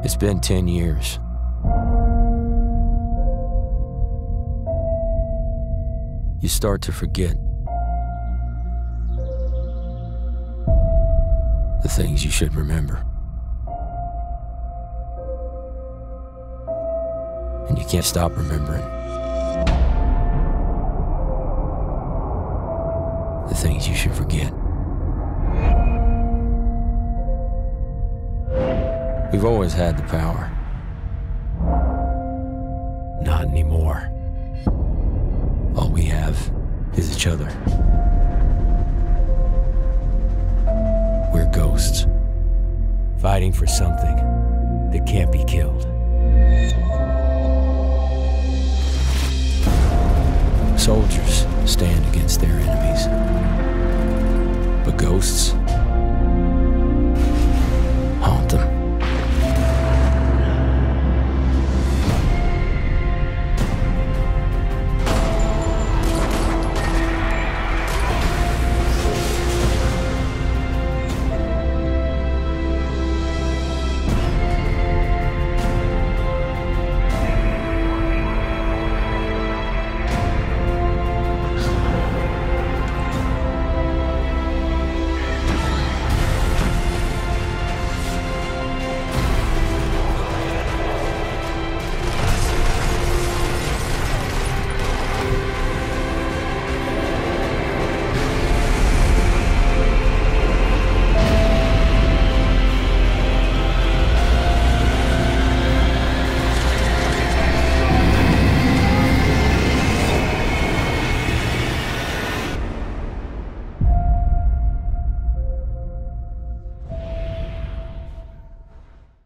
It's been 10 years. You start to forget the things you should remember. And you can't stop remembering the things you should forget. We've always had the power. Not anymore. All we have is each other. We're ghosts, fighting for something that can't be killed. Soldiers stand against their enemies, but ghosts